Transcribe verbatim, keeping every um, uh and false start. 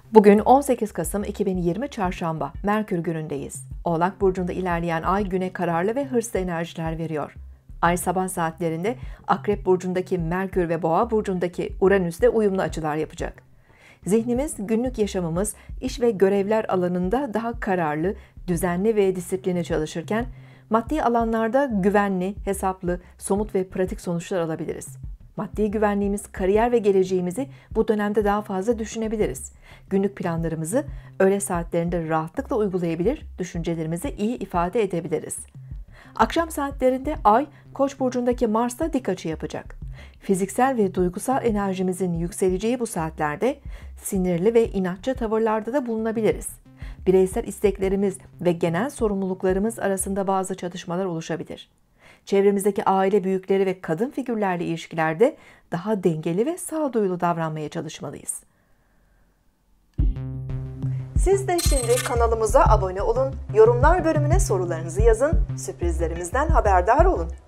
Bugün on sekiz Kasım iki bin yirmi Çarşamba, Merkür günündeyiz. Oğlak burcunda ilerleyen ay güne kararlı ve hırslı enerjiler veriyor. Ay sabah saatlerinde Akrep burcundaki Merkür ve Boğa burcundaki Uranüs'te uyumlu açılar yapacak. Zihnimiz, günlük yaşamımız, iş ve görevler alanında daha kararlı, düzenli ve disiplinli çalışırken, maddi alanlarda güvenli, hesaplı, somut ve pratik sonuçlar alabiliriz. Maddi güvenliğimiz, kariyer ve geleceğimizi bu dönemde daha fazla düşünebiliriz. Günlük planlarımızı öğle saatlerinde rahatlıkla uygulayabilir, düşüncelerimizi iyi ifade edebiliriz. Akşam saatlerinde Ay, Koç burcundaki Mars'ta dik açı yapacak. Fiziksel ve duygusal enerjimizin yükseleceği bu saatlerde sinirli ve inatçı tavırlarda da bulunabiliriz. Bireysel isteklerimiz ve genel sorumluluklarımız arasında bazı çatışmalar oluşabilir. Çevremizdeki aile büyükleri ve kadın figürlerle ilişkilerde daha dengeli ve sağduyulu davranmaya çalışmalıyız. Siz de şimdi kanalımıza abone olun, yorumlar bölümüne sorularınızı yazın, sürprizlerimizden haberdar olun.